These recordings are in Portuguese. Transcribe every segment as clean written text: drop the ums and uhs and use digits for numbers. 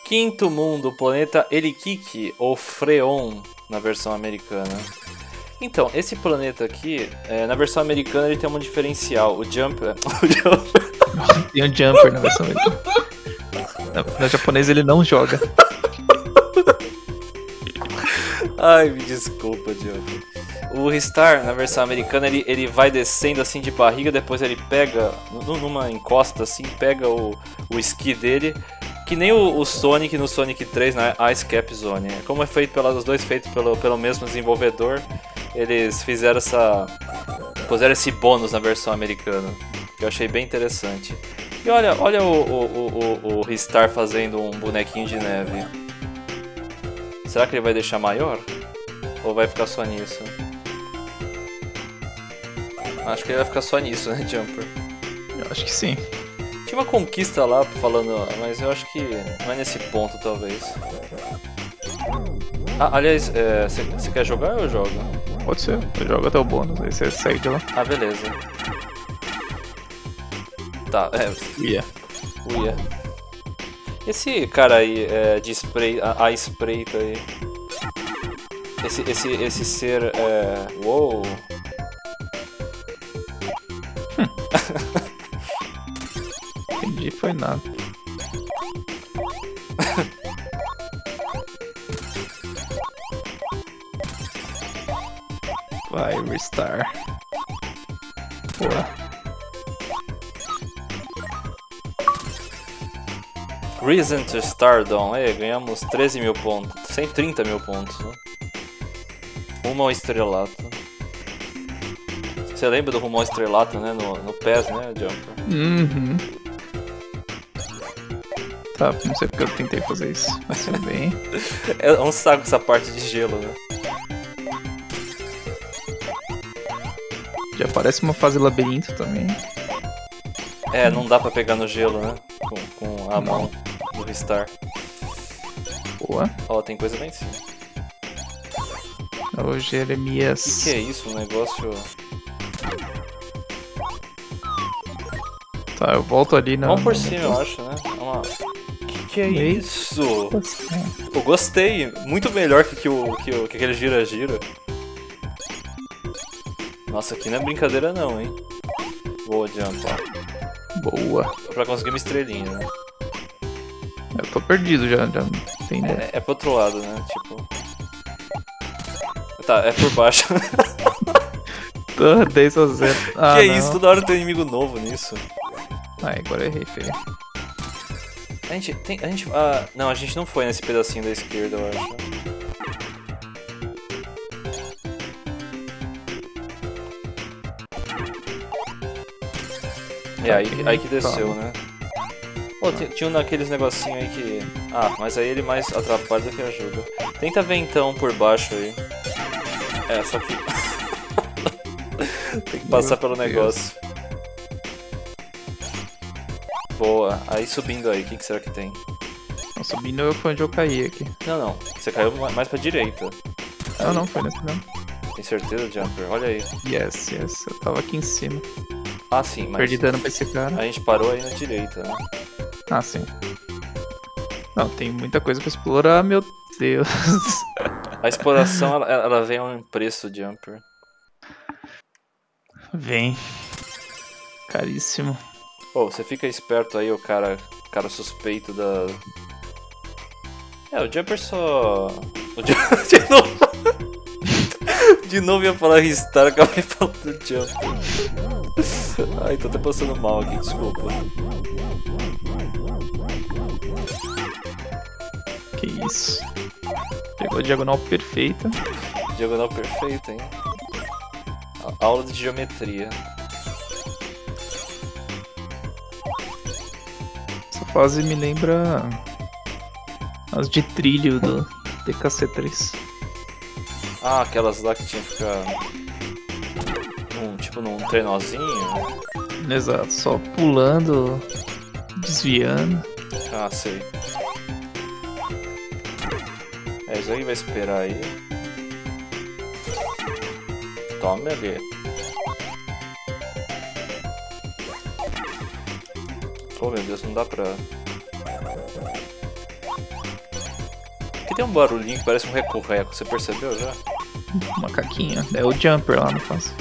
Quinto mundo, o planeta Elikiki, ou Freon, na versão americana. Então, esse planeta aqui, na versão americana ele tem um diferencial. O Jumper... Tem um Jumper na versão americana. Na japonesa ele não joga. Ai, me desculpa, Jumper. O Ristar, na versão americana, ele vai descendo assim de barriga, depois ele pega, numa encosta assim, pega o esqui dele, que nem o Sonic no Sonic 3, na Ice Cap Zone. Como é feito os dois feitos pelo mesmo desenvolvedor, eles fizeram puseram esse bônus na versão americana, que eu achei bem interessante. E olha o Ristar fazendo um bonequinho de neve. Será que ele vai deixar maior? Ou vai ficar só nisso? Acho que ele vai ficar só nisso, né, Jumper? Eu acho que sim. Tinha uma conquista lá falando, mas eu acho que não é nesse ponto, talvez. Ah, aliás, você quer jogar ou eu jogo? Pode ser, eu jogo até o bônus, aí você segue de lá. Ah, beleza. Tá, Yeah. Uia. Esse cara aí, de spray, a espreita aí. Esse ser, uou. Entendi, foi nada. Vai, Ristar. Boa. Reason to Stardom, ganhamos 13 mil pontos, 130 mil pontos, né? Rumo ao estrelato. Você lembra do Rumo ao estrelato, né? No PES, né, Jumper? Uhum. Tá, não sei porque eu tentei fazer isso, mas tudo bem. É um saco essa parte de gelo, né? Já parece uma fase labirinto também. Não dá pra pegar no gelo, né? Com a mão do Ristar. Boa. Ó, tem coisa lá em cima. Ô, Jeremias. Que é isso? Um negócio... Tá, eu volto ali na... Vamos por cima, eu acho, né? Que é isso? Eu gostei. Muito melhor que aquele gira-gira. Nossa, aqui não é brincadeira não, hein? Boa, Jump, ó. Boa. Pra conseguir uma estrelinha, né? Eu tô perdido já não tem ideia. É pro outro lado, né? Tipo... Tá, é por baixo. Tô 10 a 0. Ah, que não. isso? Toda hora tem inimigo novo nisso. Ai, agora eu errei, feio. Não, a gente não foi nesse pedacinho da esquerda, eu acho. Aí que desceu, né? Pô, tinha um daqueles negocinhos aí que... Ah, mas aí ele mais atrapalha do que ajuda. Tenta ver então por baixo aí. Só que... Tem que passar pelo negócio. Boa, aí subindo aí, o que será que tem? Não, subindo foi onde eu caí aqui. Não, você caiu mais pra direita. Não, foi nesse não. Tem certeza, Jumper? Olha aí. Yes, eu tava aqui em cima. Ah, sim, mas... Perdi dano pra esse cara. A gente parou aí na direita, né? Ah, sim. Não, tem muita coisa pra explorar, meu Deus. A exploração, ela vem a um preço, Jumper. Vem. Caríssimo. Pô, você fica esperto aí, o cara suspeito da... O Jumper só... De novo... De novo ia falar Ristar, acabei falando do Jumper. Ai, tô até passando mal aqui, desculpa. Que isso. Pegou a diagonal perfeita. Diagonal perfeita, hein? Aula de geometria. Essa fase me lembra as de trilho do DKC3. Ah, aquelas lá que tinha que ficar... tipo num trenozinho. Exato, só pulando, desviando. Ah, sei. Isso aí vai esperar aí. Toma ali. Oh meu Deus, não dá pra... Aqui tem um barulhinho que parece um reco-reco, você percebeu já? Macaquinho. É o Jumper lá no fácil.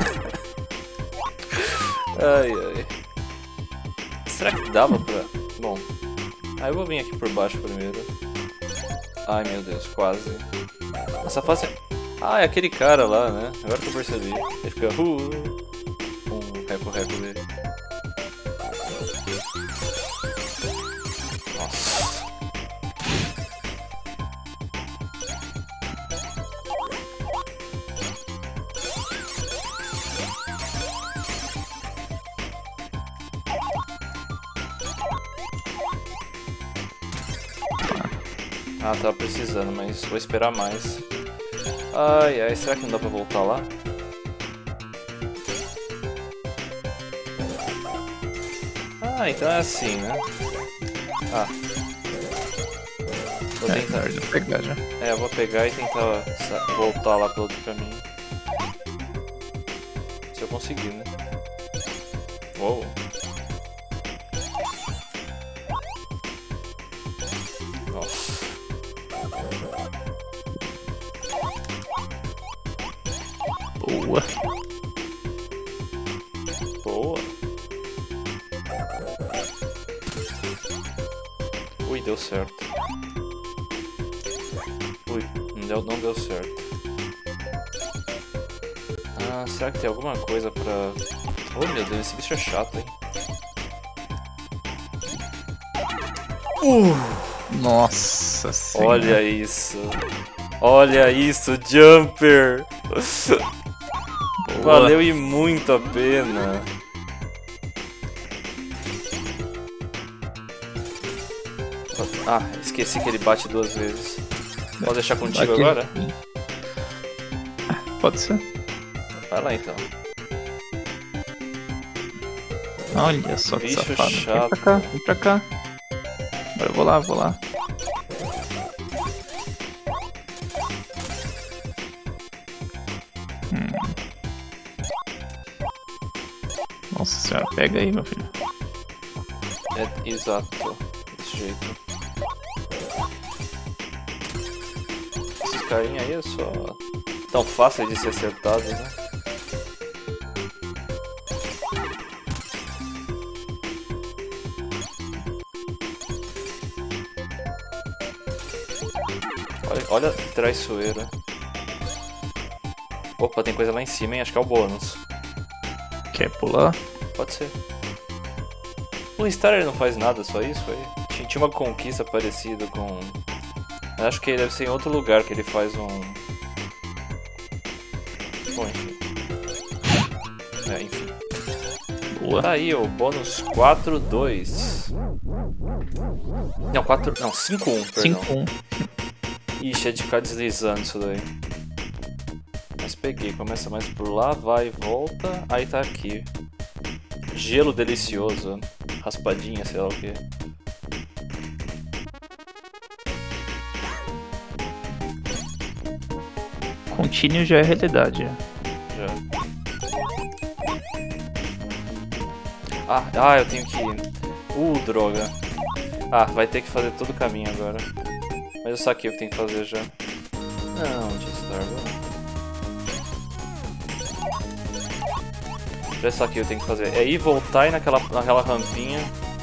Ai, ai. Será que dava pra... Bom. Ah, eu vou vir aqui por baixo primeiro. Ai, meu Deus, quase. Essa fase... Ah, é aquele cara lá, né? Agora que eu percebi. Ele fica... com o reco-reco dele. Nossa. Ah, tava precisando, mas vou esperar mais. Ai, ai, será que não dá pra voltar lá? Ah, então é assim, né? Ah. Vou tentar... Vou pegar já. É, eu vou pegar e tentar voltar lá pro outro caminho. Se eu conseguir, né? Uou. Nossa. Boa. Boa. Ui, deu certo. Ui, não deu certo. Ah, será que tem alguma coisa pra... Oh meu Deus, esse bicho é chato, hein? Nossa senhora. Olha isso. Olha isso, Jumper. Boa. Valeu e muito a pena. Ah, esqueci que ele bate 2 vezes. Posso deixar contigo Aqui. agora? Pode ser. Vai lá então. Olha só que Bicho safado. chato. Vem pra cá, vem pra cá. Agora eu vou lá, vou lá. Nossa senhora, pega aí, meu filho. É exato, desse jeito. Esses carinha aí é só tão fácil de ser acertados, né? Olha a traiçoeira. Opa, tem coisa lá em cima, hein? Acho que é o bônus. Quer pular? Pode ser. O Star ele não faz nada, só isso aí. Tinha uma conquista parecida com... Acho que deve ser em outro lugar que ele faz um... Bom, enfim. É, enfim. Boa. Tá aí o bônus 4-2. Não, 4... Não, 5-1, perdão. 5-1. Ixi, é de ficar deslizando isso daí. Mas peguei, começa mais por lá, vai e volta, aí tá aqui. Gelo delicioso, raspadinha, sei lá o que. Contínuo já é realidade. Já. Ah, eu tenho que... droga. Ah, vai ter que fazer todo o caminho agora. Mas eu saquei o que tem que fazer já. Não, Star. Já saquei o que tem que fazer. É ir voltar e naquela rampinha.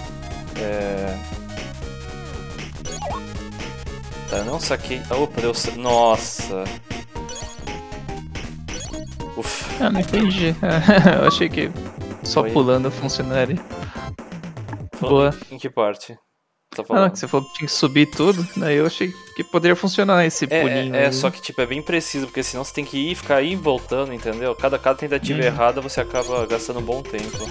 Tá, eu não saquei. Opa, deu. Nossa! Ufa. Ah, não entendi. Eu achei que só Foi. pulando funcionaria. Falando Boa. em que parte? Tá Ah, falando? que você falou que tinha que subir tudo, daí eu achei que poderia funcionar esse pulinho. aí. Só que tipo, é bem preciso, porque senão você tem que ir, ficar aí voltando, entendeu? Cada tentativa errada você acaba gastando um bom tempo.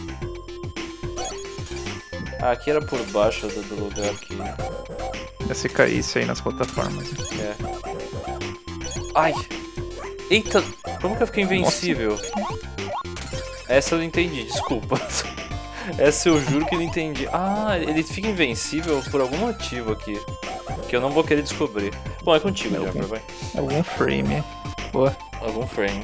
Ah, aqui era por baixo do lugar aqui. Se caísse aí nas plataformas. É. Ai! Eita! Como que eu fiquei invencível? Essa eu não entendi, desculpa. Essa eu juro que não entendi. Ah, ele fica invencível por algum motivo aqui. Que eu não vou querer descobrir. Bom, é contigo, Jumper, vai. Algum frame. Boa. Algum frame.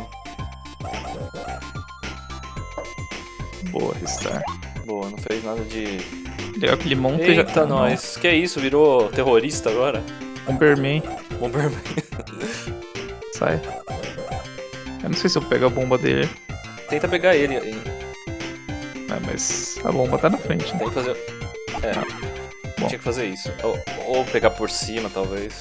Boa, Ristar. Boa, não fez nada de... Legal que ele monta e já Eita, nós. Que é isso? Virou terrorista agora? Bomberman. Bomberman. Sai. Eu não sei se eu pego a bomba dele. Tenta pegar ele. Ah, mas a bomba tá na frente, né? Tem que fazer... Bom. Tinha que fazer isso. Ou pegar por cima, talvez.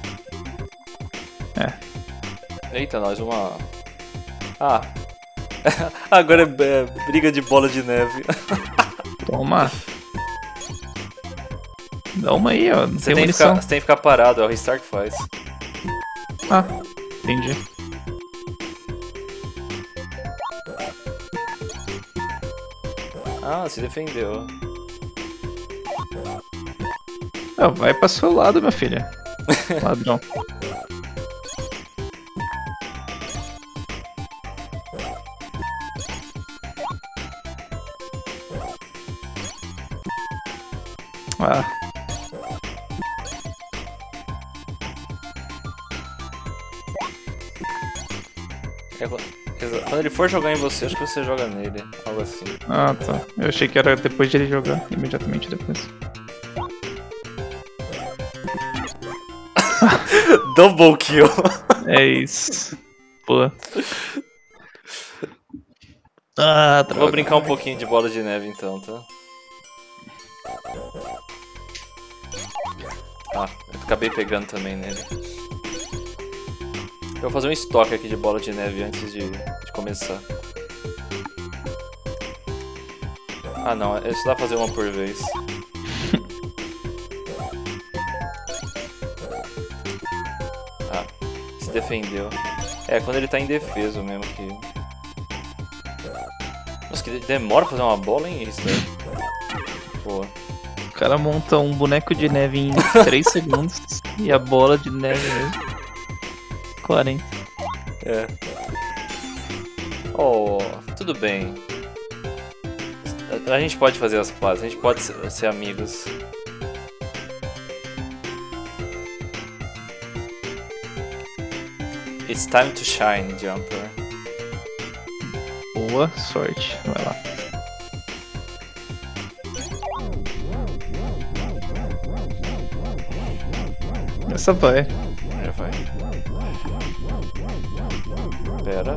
Eita, nós uma... Ah. Agora é briga de bola de neve. Toma. Dá uma aí, ó. Não Você tem tem munição. que ficar parado, é o restart que faz. Ah, entendi. Ah, se defendeu. Ah, vai pra seu lado, minha filha. Ladrão. Ah, Quando ele for jogar em você, acho que você joga nele. Algo assim. ah, tá. Eu achei que era depois de ele jogar. Imediatamente depois. Double kill. É isso. Pô. Ah, droga. Vou brincar um pouquinho de bola de neve então, tá? Ah, eu acabei pegando também nele. Eu vou fazer um estoque aqui de bola de neve antes de começar. Ah não, é só fazer uma por vez. Ah, se defendeu. É, quando ele tá indefeso mesmo que... Nossa, que demora pra fazer uma bola, hein, isso, né? Pô. O cara monta um boneco de neve em 3 segundos e a bola de neve mesmo. 40. É. Oh, tudo bem. A gente pode fazer as pazes, a gente pode ser amigos. It's time to shine, Jumper. Boa sorte. Vai lá. Essa vai. É, vai. Pera.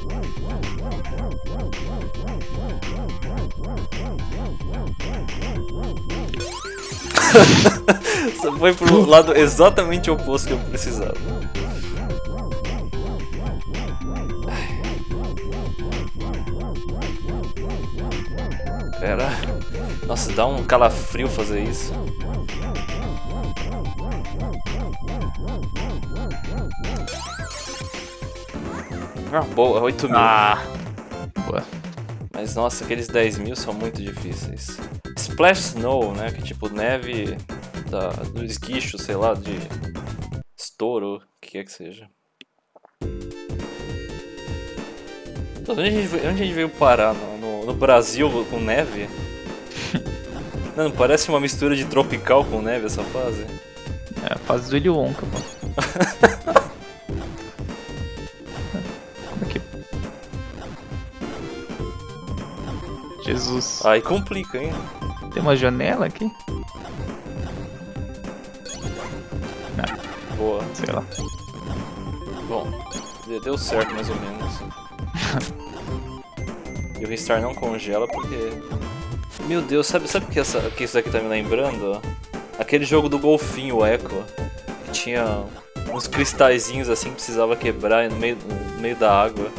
Você foi pro lado exatamente oposto que eu precisava. Pera. Nossa, dá um calafrio fazer isso. Ah, boa, 8 mil. Ah! Boa. Mas nossa, aqueles 10 mil são muito difíceis. Splash Snow, né? Que tipo neve do esguicho, sei lá, de estouro, o que quer que seja. Onde a gente veio parar? No Brasil com neve? Não parece uma mistura de tropical com neve essa fase? É a fase do Willy Wonka, pô. Como é que... Jesus. Aí complica, hein? Tem uma janela aqui? Boa. Sei lá. Bom, deu certo mais ou menos. E o Ristar não congela porque... Meu Deus, sabe o que isso daqui tá me lembrando? Aquele jogo do golfinho, o Echo. Que tinha uns cristalzinhos assim que precisava quebrar no meio da água.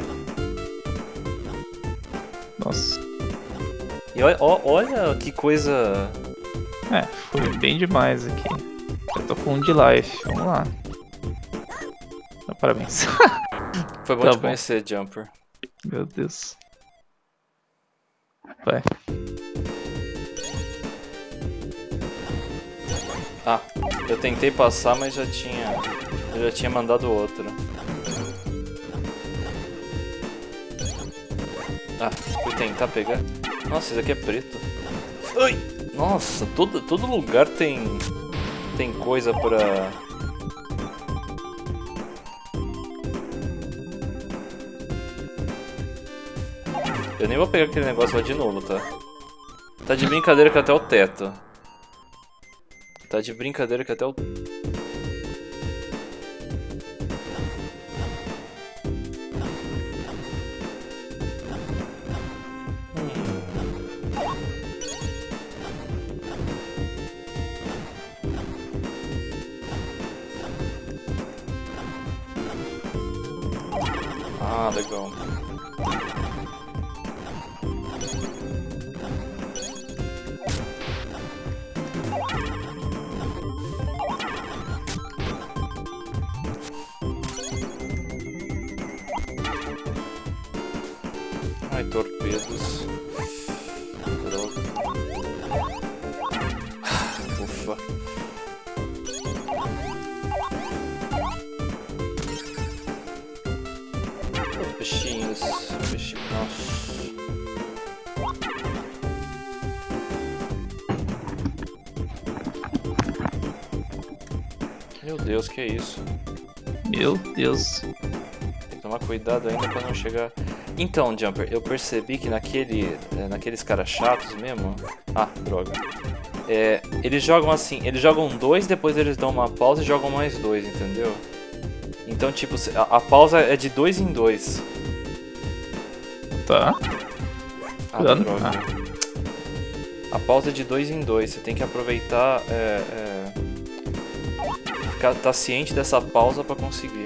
Nossa. E olha que coisa... É, foi bem demais aqui. Já tô com 1 de life, vamos lá. Parabéns. Foi bom Tá te bom. conhecer, Jumper. Meu Deus. Vai. Ah, eu tentei passar, mas eu já tinha mandado outra. Ah, fui tentar pegar. Nossa, isso aqui é preto. Ai! Nossa, todo lugar tem coisa pra... Eu nem vou pegar aquele negócio lá de novo, tá? Tá de brincadeira que até o teto. Tá de brincadeira que até o... Ah, legal. Ai, torpedos. Droga. Ufa. Peixinhos. Peixinhos. Nossa. Meu Deus, que é isso? Meu Deus. Tem que tomar cuidado ainda pra não chegar. Então, Jumper, eu percebi que naqueles caras chatos mesmo. Ah, droga. Eles jogam assim, eles jogam 2, depois eles dão uma pausa e jogam mais 2, entendeu? Então, tipo, a pausa é de 2 em 2. Tá. Ah, Cuidado. droga. A pausa é de 2 em 2, você tem que aproveitar, tá ciente dessa pausa pra conseguir.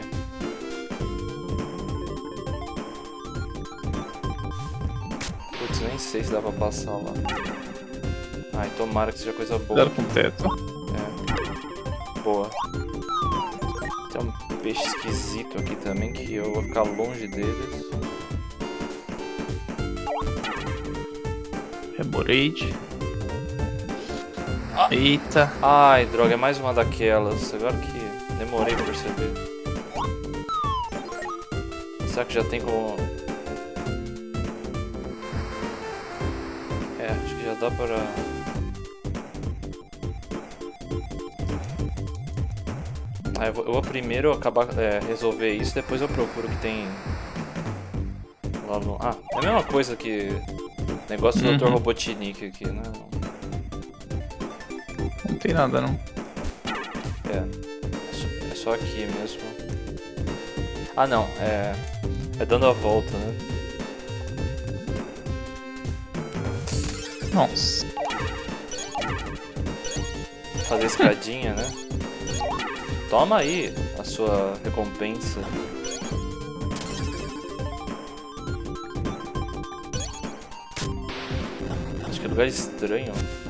Putz, nem sei se dá pra passar lá. Ai, tomara que seja coisa boa. Cuidado com o teto. Boa. Tem um peixe esquisito aqui também que eu vou ficar longe deles. Hemorrhage. Eita. Ai, droga, é mais uma daquelas. Agora que demorei pra perceber. Será que já tem como... acho que já dá para... eu vou primeiro acabar resolver isso, depois eu procuro o que tem lá no... Ah, é a mesma coisa que negócio do Dr. Robotnik aqui, né? Não tem nada, não. É só aqui mesmo. Ah, não, é dando a volta, né? Nossa. Fazer escadinha, né? Toma aí a sua recompensa. Acho que é lugar estranho.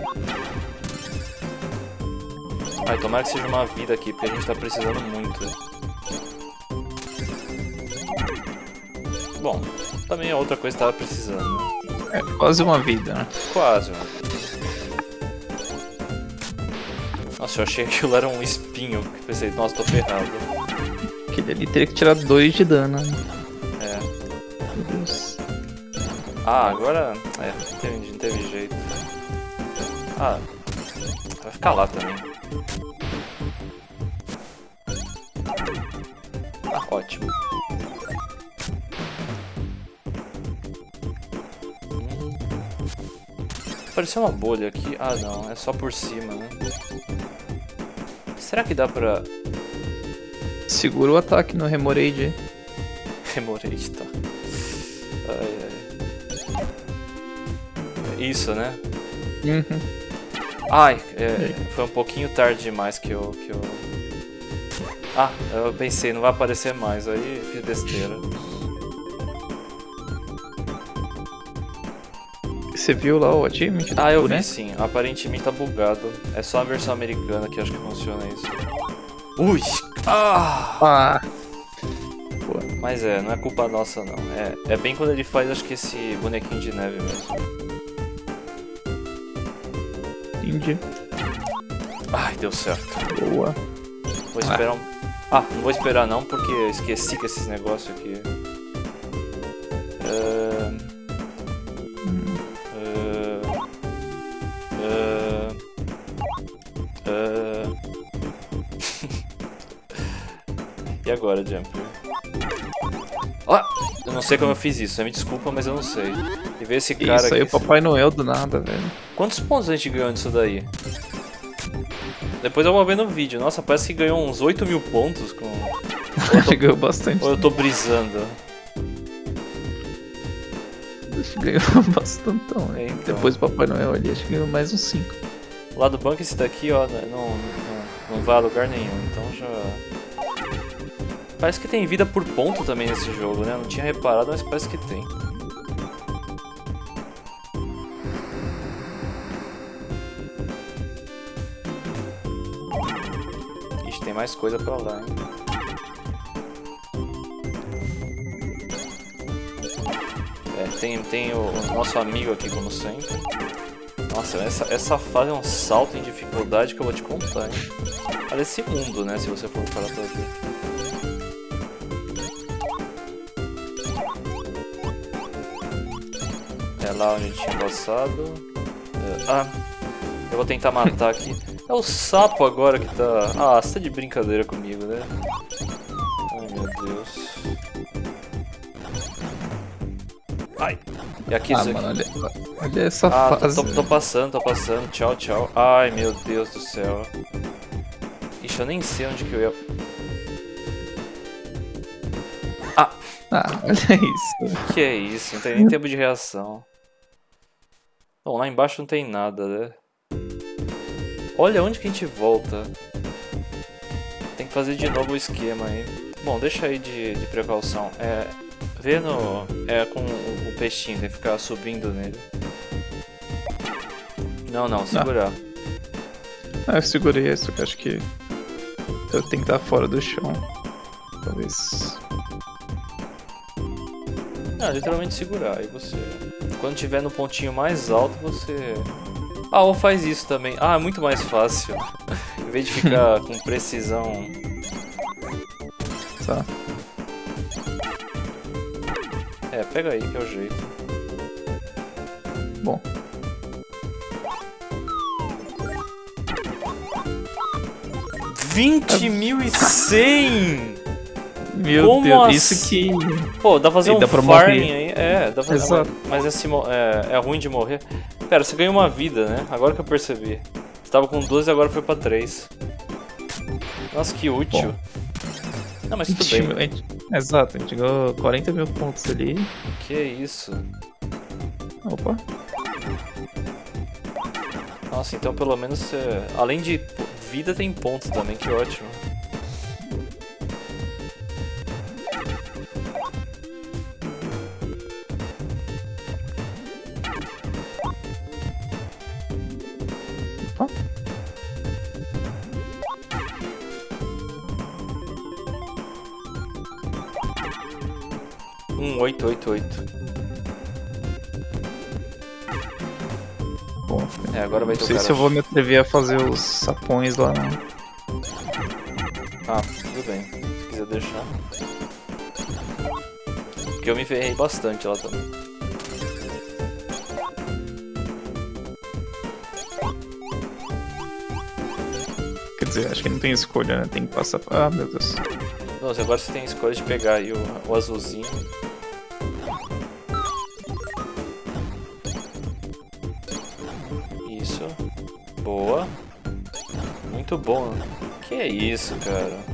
Ai, tomara que seja uma vida aqui, porque a gente tá precisando muito. Bom, também é outra coisa que tava precisando, né? É quase uma vida, né? Quase, mano. Nossa, eu achei que aquilo era um espinho. Pensei, nossa, tô ferrado. Aquele ali teria que tirar 2 de dano, né? Meu Deus. Ah, agora... não teve jeito. Ah, vai ficar lá também. Ah, ótimo. Apareceu uma bolha aqui. Ah, não, é só por cima, né? Será que dá pra... Segura o ataque no Hemorrhage. Hemorrhage, tá. Ai, ai. Isso, né? Uhum. Ai, foi um pouquinho tarde demais que eu... Ah, eu pensei, não vai aparecer mais, aí fiz besteira. Você viu lá o achievement? Ah, eu né? vi sim, aparentemente tá bugado. É só a versão americana que acho que funciona isso. Ui! Ah! Pô, Mas não é culpa nossa não. É bem quando ele faz, acho que esse bonequinho de neve mesmo. entendi. Ai, deu certo. Boa. Vou esperar Ah, não vou esperar não, porque eu esqueci que esses negócios aqui... E agora, Jumper? Eu não sei como eu fiz isso, me desculpa, mas eu não sei. E ver esse cara isso aí, aqui... o Papai Noel do nada, velho. Quantos pontos a gente ganhou nisso daí? Depois eu vou ver no vídeo. Nossa, parece que ganhou uns 8.000 pontos com... Acho que ganhou bastante. Ou eu tô brisando? Acho que ganhou bastantão, né? Então. Depois do Papai Noel ali, acho que ganhou mais uns 5. Lá do banco esse daqui, ó, não vai a lugar nenhum, então já... Parece que tem vida por ponto também nesse jogo, né? Eu não tinha reparado, mas parece que tem. Ixi, tem mais coisa pra lá, hein? Tem o nosso amigo aqui, como sempre. Nossa, essa fase é um salto em dificuldade que eu vou te contar, hein? Parece mundo, né? Se você for parar pra ver. É lá onde a gente tinha passado. Eu vou tentar matar aqui. É o sapo agora que tá... Ah, você tá de brincadeira comigo, né? Ai, meu Deus. Ai. E aqui isso mano, aqui. olha essa fase. Tô passando. Tchau, tchau. Ai, meu Deus do céu. Ixi, eu nem sei onde que eu ia... olha isso. Que é isso? Não tem nem tempo de reação. Bom, lá embaixo não tem nada, né? Olha onde que a gente volta. Tem que fazer de novo o esquema aí. Bom, deixa aí de precaução. Vê no... com o peixinho, tem que ficar subindo nele. Não, segurar. Eu segurei isso, que acho que eu tenho que estar fora do chão. Talvez. Literalmente segurar. Aí você... Quando tiver no pontinho mais alto, você... ou faz isso também. É muito mais fácil. Em vez de ficar com precisão... Tá. Pega aí que é o jeito. Bom. $20.100! Meu Como Deus, assim? isso que... Pô, dá pra fazer dá um pra farming morrer. aí. Dá pra fazer. Exato. Mas é ruim de morrer. Pera, você ganhou uma vida, né? Agora que eu percebi. Você tava com 12 e agora foi pra 3. Nossa, que útil. Bom. Não, mas tudo bem. Exato, a gente ganhou 40 mil pontos ali. Que isso? Opa. Nossa, então pelo menos você... Além de vida, tem pontos também, que ótimo. Opa. Um 888. Bom, Agora vai não ter o sei cara... se eu vou me atrever a fazer os sapões lá, não. Tudo bem. Se quiser deixar. Porque eu me ferrei bastante lá também. Quer dizer, acho que não tem escolha, né? Tem que passar... Ah, meu Deus. Nossa, agora você tem a escolha de pegar aí o azulzinho. Isso. Boa. Muito bom. Que é isso, cara?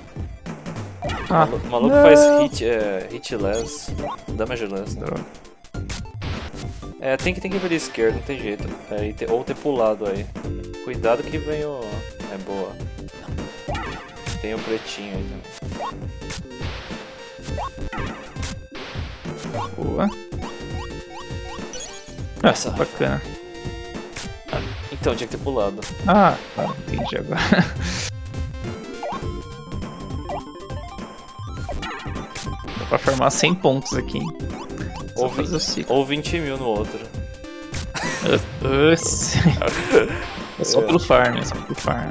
O maluco faz hitless. Damageless, né? Tem que ir pela esquerda, não tem jeito. Ou ter pulado aí. Cuidado que vem o... boa. Tem o pretinho aí também. Boa. Essa bacana. Então, tinha que ter pulado. Entendi agora. Dá pra farmar 100 pontos aqui, hein? Ou 20 mil no outro. É só pelo farm, é só pelo farm.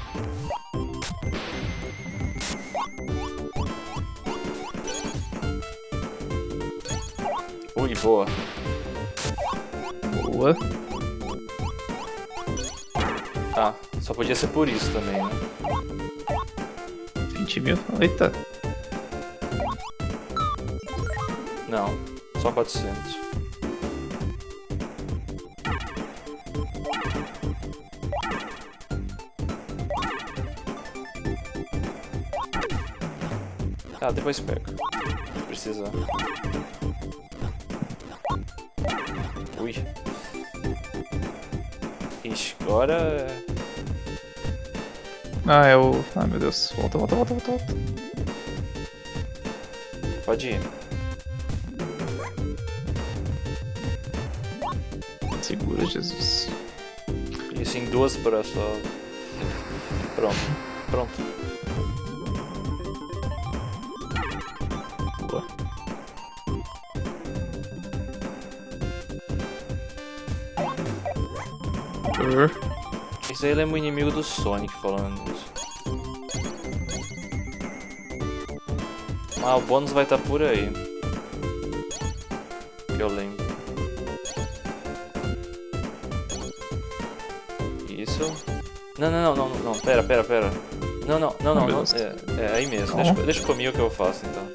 Ui, boa. Boa. Só podia ser por isso também, né? 20 mil? Eita. Não, só 400. Depois pega. Se precisar. Ui. Ixi, agora... é o... meu Deus. Volta. Pode ir. Segura, Jesus. Isso em 2 para só. Pronto. Pronto. Boa. Isso aí ele é um inimigo do Sonic falando nisso. Ah, o bônus vai estar por aí. Que eu lembro. Isso. Não, pera. Não. É aí mesmo. Deixa comigo que eu faço então.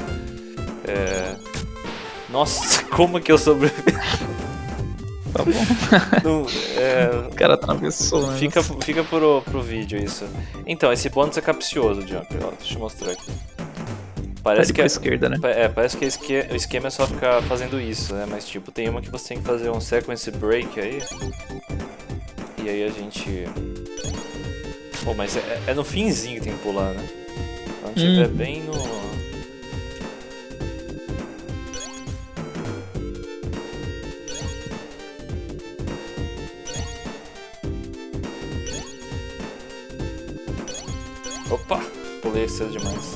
Nossa, como que eu sobrevivi? Tá bom. Não, O cara atravessou, né? Fica pro vídeo isso. Então, esse bônus é capcioso, Jumper. Ó, deixa eu mostrar aqui. Parece Tá que pra esquerda, né? parece que o esquema é só ficar fazendo isso, né? Mas tipo, tem uma que você tem que fazer um sequence break aí. E aí a gente... Pô, mas é no finzinho que tem que pular, né? Quando tiver bem no... Opa! Pulei cedo demais.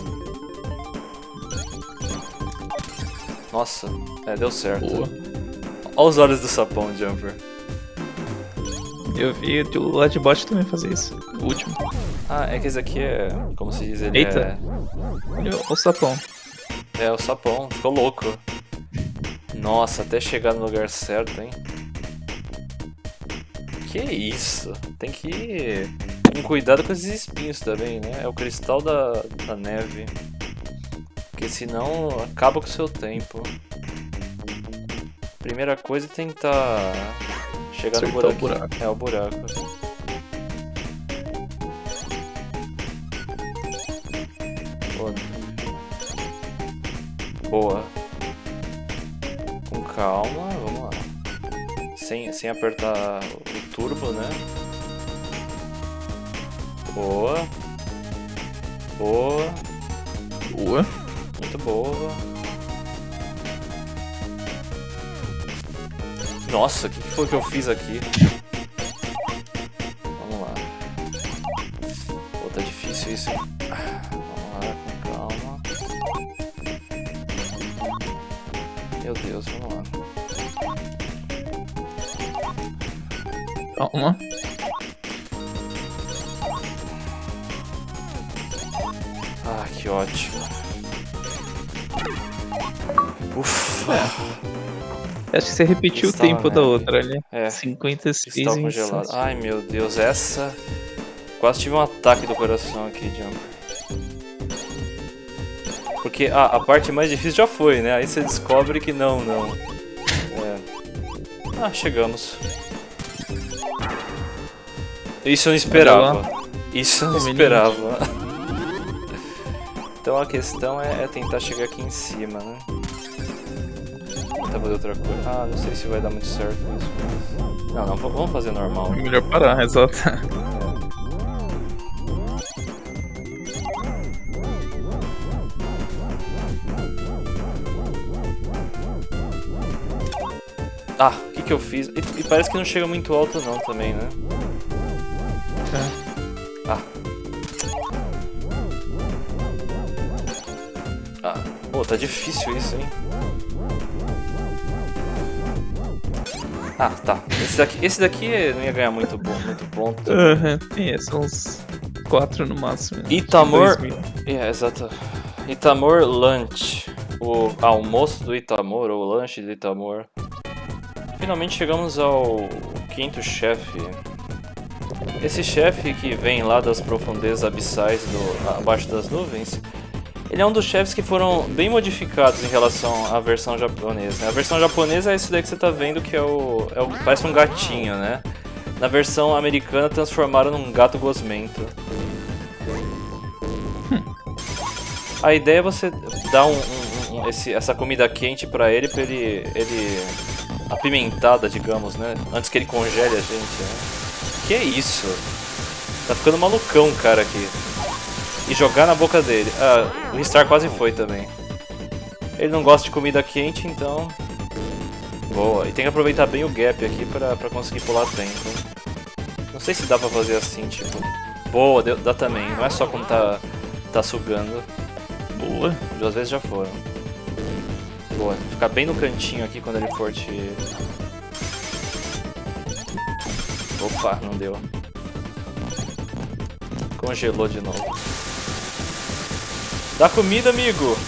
Nossa, deu certo. Boa. Olha os olhos do sapão, Jumper. Eu vi o Ladbot também fazer isso. O último. Ah, é que esse aqui é... Como se diz, ele Eita. Olha o sapão. É o sapão, ficou louco. Nossa, até chegar no lugar certo, hein? Que isso? Tem que ir com cuidado com esses espinhos também, né? É o cristal da neve. Porque senão acaba com o seu tempo. Primeira coisa é tentar chegar no Acertar o buraco. É o buraco. Boa. Com calma, vamos lá. Sem apertar o turbo, né? Boa. Boa. Boa. Muito boa. Nossa, o que foi que eu fiz aqui? Vamos lá. Pô, tá difícil isso, hein? Vamos lá, com calma. Meu Deus, vamos lá. Calma. Ah, que ótimo. Ufa. Acho que você repetiu o Estava tempo da neve. outra ali. É. 56 Está e congelado. 27. Ai meu Deus, essa... Quase tive um ataque do coração aqui, Jumper. Porque a parte mais difícil já foi, né? Aí você descobre que não. Ah, chegamos. Isso eu não esperava. Isso eu não esperava. Então a questão é tentar chegar aqui em cima, né? Tentar fazer outra coisa. Ah, não sei se vai dar muito certo isso, mas... Não, vamos fazer normal. É melhor parar, exato. Ah, o que eu fiz? E parece que não chega muito alto não também, né? Ah. Pô, tá difícil isso, hein? Ah, tá. Esse daqui não ia ganhar muito ponto. Tem são uns 4 no máximo. Itamor... 2000. Exato. Itamor Lunch. O almoço do Itamor, ou o lanche do Itamor. Finalmente chegamos ao quinto chefe. Esse chefe que vem lá das profundezas abissais abaixo das nuvens, ele é um dos chefes que foram bem modificados em relação à versão japonesa, né? A versão japonesa é esse daí que você tá vendo, que parece um gatinho, né? Na versão americana transformaram num gato gosmento. A ideia é você dar essa comida quente pra ele apimentada, digamos, né? Antes que ele congele a gente, né? Que é isso? Tá ficando malucão, cara, aqui. E jogar na boca dele. Ah, o Ristar quase foi também. Ele não gosta de comida quente, então... Boa, e tem que aproveitar bem o gap aqui pra conseguir pular dentro. Não sei se dá pra fazer assim, tipo... Boa, dá também, não é só quando tá sugando. Boa. 2 vezes já foram. Boa, ficar bem no cantinho aqui quando ele for te... Opa, não deu. Congelou de novo. Dá comida, amigo!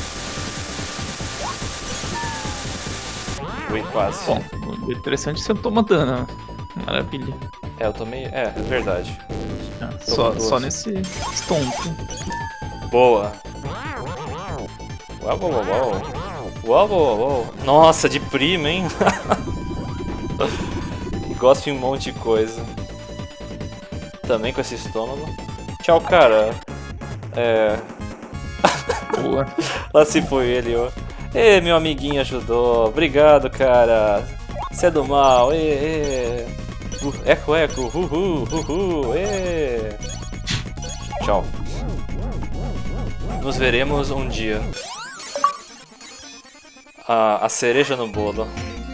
Ui, quase. Bom, o interessante é que você toma dano. Maravilha. É, eu tomei... É verdade. Só nesse stomp. Boa. Uau, uau, uau, uau. Uau, uau, uau. Nossa, de prima, hein? E gosto de um monte de coisa. Também com esse estômago. Tchau, cara. Boa. Lá se foi ele, ó. Ê, meu amiguinho ajudou. Obrigado, cara. Você é do mal. Ê. Eco, eco. Uhu. Ê. Tchau. Nos veremos um dia. A cereja no bolo.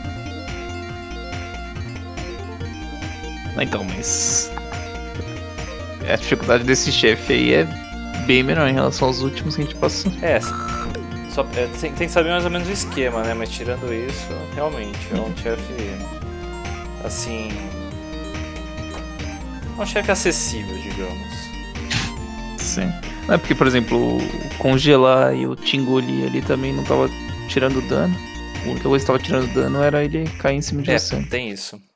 Então, mas... A dificuldade desse chefe aí é bem menor em relação aos últimos que a gente passou. Tem que saber mais ou menos o esquema, né? Mas tirando isso, realmente, é um chefe... Assim... Um chefe acessível, digamos. Sim. Não é porque, por exemplo, o congelar e o te engolir ali também não tava tirando dano. A única coisa que tava tirando dano era ele cair em cima de você. Tem isso.